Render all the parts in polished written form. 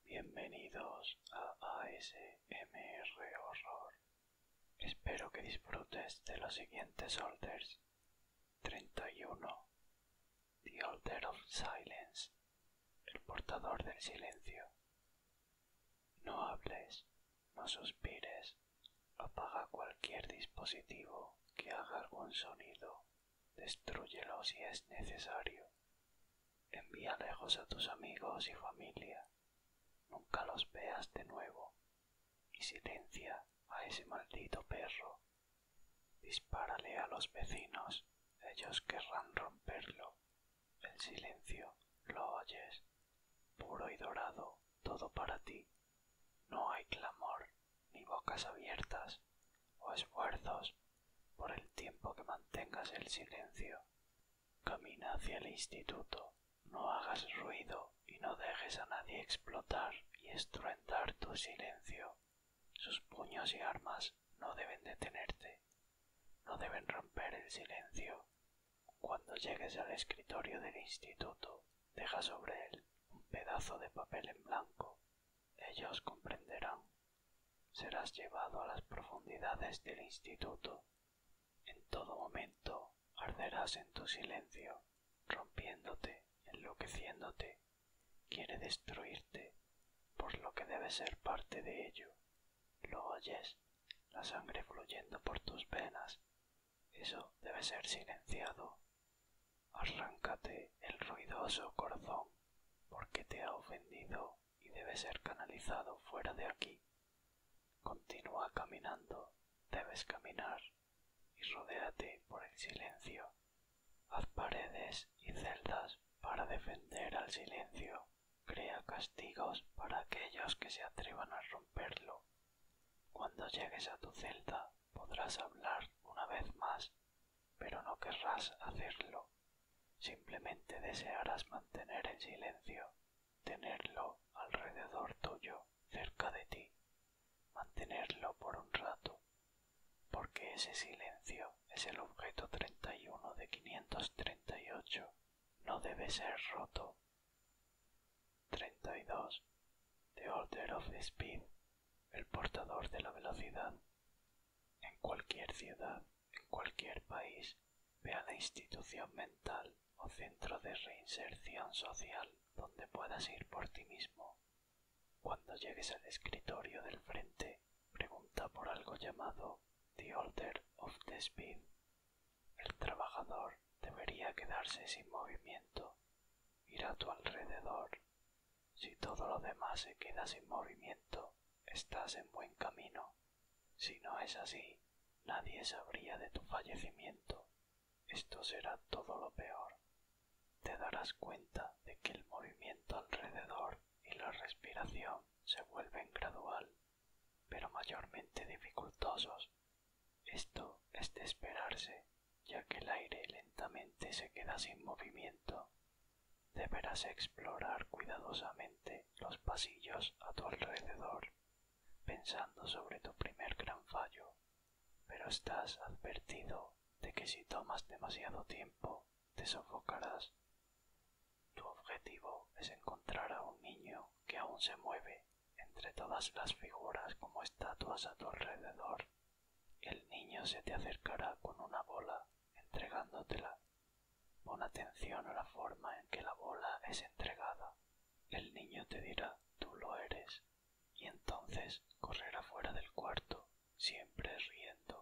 Bienvenidos a ASMR Horror. Espero que disfrutes de los siguientes orders. 31. The Order of Silence. El portador del silencio. No hables, no suspires, apaga cualquier dispositivo que haga algún sonido, destrúyelo si es necesario. Envía lejos a tus amigos y familia. Nunca los veas de nuevo y silencia a ese maldito perro. Dispárale a los vecinos, ellos querrán romperlo. El silencio, lo oyes, puro y dorado, todo para ti. No hay clamor, ni bocas abiertas, o esfuerzos por el tiempo que mantengas el silencio. Camina hacia el instituto, no hagas ruido y no dejes a nadie explotar y estruendar tu silencio. Sus puños y armas no deben detenerte, no deben romper el silencio. Cuando llegues al escritorio del instituto, deja sobre él un pedazo de papel en blanco. Ellos comprenderán. Serás llevado a las profundidades del instituto. En todo momento arderás en tu silencio, rompiéndote, enloqueciéndote. Quiere destruirte, por lo que debes ser parte de ello. ¿Lo oyes? La sangre fluyendo por tus venas. Eso debe ser silenciado. Arráncate el ruidoso corazón, porque te ha ofendido y debe ser canalizado fuera de aquí. Continúa caminando, debes caminar, y rodéate por el silencio. Haz paredes y celdas para defender al silencio. Crea castigos para aquellos que se atrevan a romperlo. Cuando llegues a tu celda podrás hablar una vez más, pero no querrás hacerlo. Simplemente desearás mantener el silencio, tenerlo alrededor tuyo, cerca de ti, mantenerlo por un rato, porque ese silencio es el objeto 31 de 538, no debe ser roto. 32. The Order of Speed, el portador de la velocidad. En cualquier ciudad, en cualquier país, ve a la institución mental o centro de reinserción social donde puedas ir por ti mismo. Cuando llegues al escritorio del frente, pregunta por algo llamado The Order of the Speed. El trabajador debería quedarse sin movimiento. Mira a tu alrededor. Si todo lo demás se queda sin movimiento, estás en buen camino. Si no es así, nadie sabría de tu fallecimiento. Esto será todo lo peor. Te darás cuenta de que el movimiento alrededor y la respiración se vuelven gradual, pero mayormente dificultosos. Esto es de esperarse, ya que el aire lentamente se queda sin movimiento. Deberás explorar cuidadosamente los pasillos a tu alrededor, pensando sobre tu primer gran fallo, pero estás advertido de que si tomas demasiado tiempo, te sofocarás. Tu objetivo es encontrar a un niño que aún se mueve entre todas las figuras como estatuas a tu alrededor. El niño se te acercará con una bola, entregándotela. Pon atención a la forma en que la bola es entregada. El niño te dirá, tú lo eres, y entonces correrá fuera del cuarto, siempre riendo.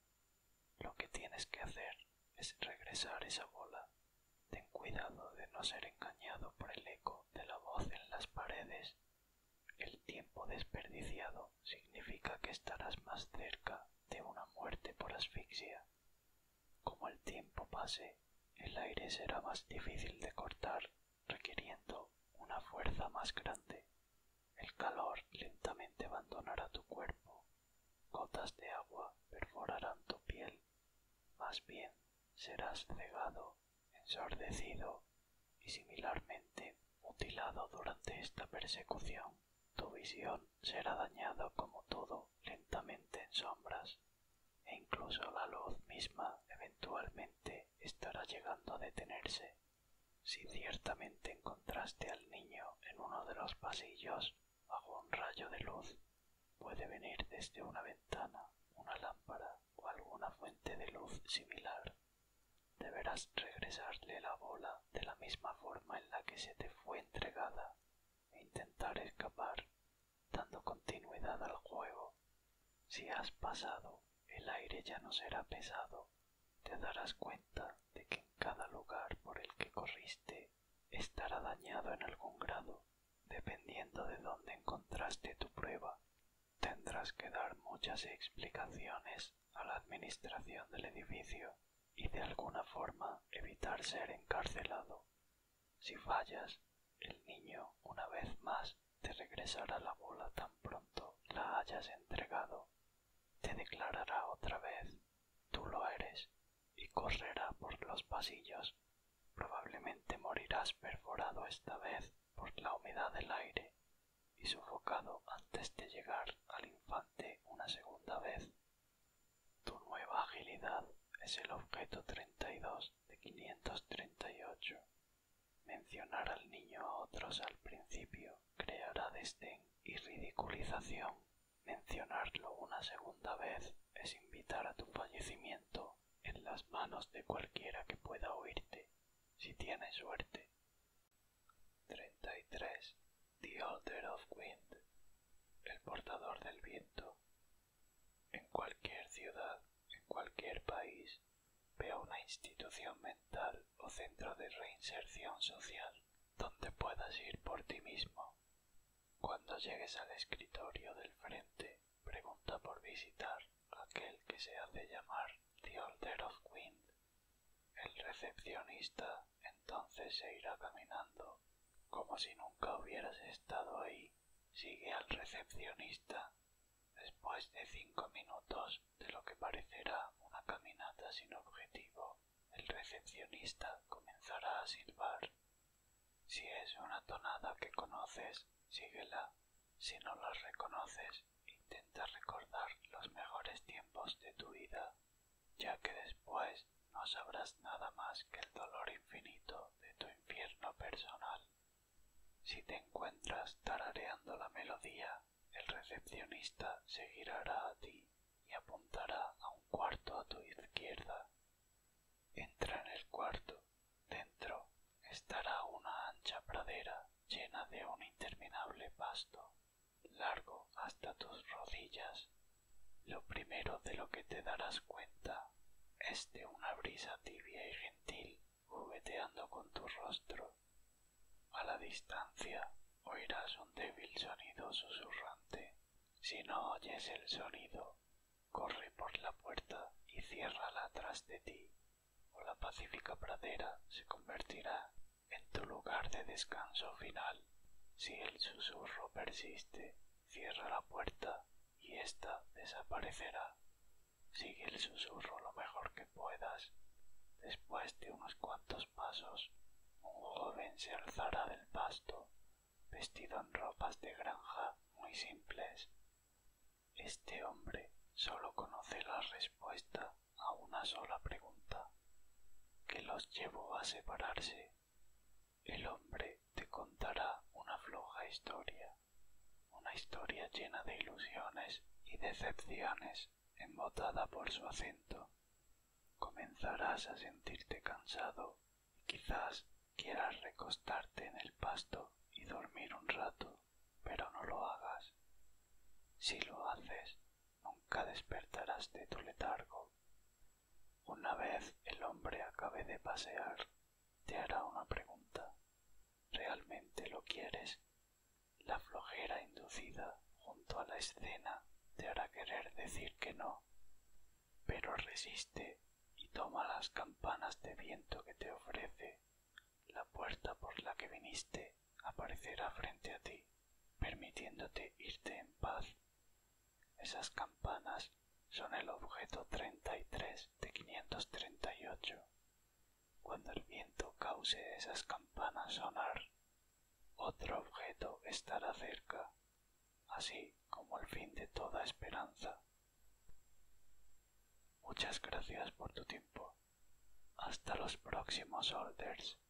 Lo que tienes que hacer es regresar esa bola. Ten cuidado de no ser engañado por el eco de la voz en las paredes. El tiempo desperdiciado significa que estarás más cerca de una muerte por asfixia. Como el tiempo pase, el aire será más difícil de cortar, requiriendo una fuerza más grande. El calor lentamente abandonará tu cuerpo. Gotas de agua perforarán tu piel. Más bien, serás cegado, ensordecido y similarmente mutilado durante esta persecución. Tu visión será dañada como todo lentamente en sombras, e incluso la luz misma eventualmente estará llegando a detenerse. Si ciertamente encontraste al niño en uno de los pasillos, bajo un rayo de luz. Puede venir desde una ventana, una lámpara o alguna fuente de luz similar. Deberás regresarle la bola de la misma forma en la que se te fue entregada e intentar escapar, dando continuidad al juego. Si has pasado, el aire ya no será pesado. Te darás cuenta de que en cada lugar por el que corriste estará dañado en algún grado, dependiendo de dónde encontraste tu prueba. Tendrás que dar muchas explicaciones a la administración del edificio y de alguna forma evitar ser encarcelado. Si fallas, el niño, una vez más, te regresará la bola tan pronto la hayas entregado. Te declarará otra vez, tú lo eres, y correrá por los pasillos. Probablemente morirás perforado esta vez por la humedad del aire y sofocado antes de llegar al infante una segunda vez. Tu nueva agilidad es el objeto 32 de 538. Mencionar al niño a otros al principio creará desdén y ridiculización. Mencionarlo una segunda vez es invitar a tu fallecimiento en las manos de cualquiera que pueda oírte, si tienes suerte. 33. The Holder of Wind, el portador del viento. En cualquier ciudad, en cualquier país, vea una institución mental o centro de reinserción social donde puedas ir por ti mismo. Cuando llegues al escritorio del frente, pregunta por visitar a aquel que se hace llamar The Holder of Wind. El recepcionista entonces se irá caminando, como si nunca hubieras estado ahí. Sigue al recepcionista. Después de 5 minutos de lo que parecerá una caminata sin objetivo, el recepcionista comenzará a silbar. Si es una tonada que conoces, síguela. Si no la reconoces, intenta recordar los mejores tiempos de tu vida, ya que después no sabrás nada más que el dolor infinito de tu infierno personal. Si te encuentras tarareando la melodía, el recepcionista se girará a ti y apuntará a un cuarto a tu izquierda. Entra en el cuarto. Dentro estará una ancha pradera llena de un interminable pasto, largo hasta tus rodillas. Lo primero de lo que te darás cuenta es de una brisa tibia y gentil jugueteando con tu rostro. A la distancia oirás un débil sonido susurrante. Si no oyes el sonido, corre por la puerta y ciérrala tras de ti, o la pacífica pradera se convertirá en tu lugar de descanso final. Si el susurro persiste, cierra la puerta y ésta desaparecerá. Sigue el susurro lo mejor que puedas. Después de unos cuantos pasos, un joven se alzará del pasto, vestido en ropas de granja muy simples. Este hombre solo conoce la respuesta a una sola pregunta: ¿qué los llevó a separarse? El hombre te contará una floja historia, una historia llena de ilusiones y decepciones, embotada por su acento. Comenzarás a sentirte cansado y quizás quieras recostarte en el pasto y dormir un rato, pero no lo hagas. Si lo haces, nunca despertarás de tu letargo. Una vez el hombre acabe de pasear, te hará una pregunta. ¿Realmente lo quieres? La flojera inducida junto a la escena te hará querer decir que no, pero resiste y toma las campanas de viento que te ofrece. La puerta por la que viniste aparecerá frente a ti, permitiéndote irte en paz. Esas campanas son el objeto 33 de 538. Cuando el viento cause esas campanas sonar, otro objeto estará cerca, así como el fin de toda esperanza. Muchas gracias por tu tiempo. Hasta los próximos holders.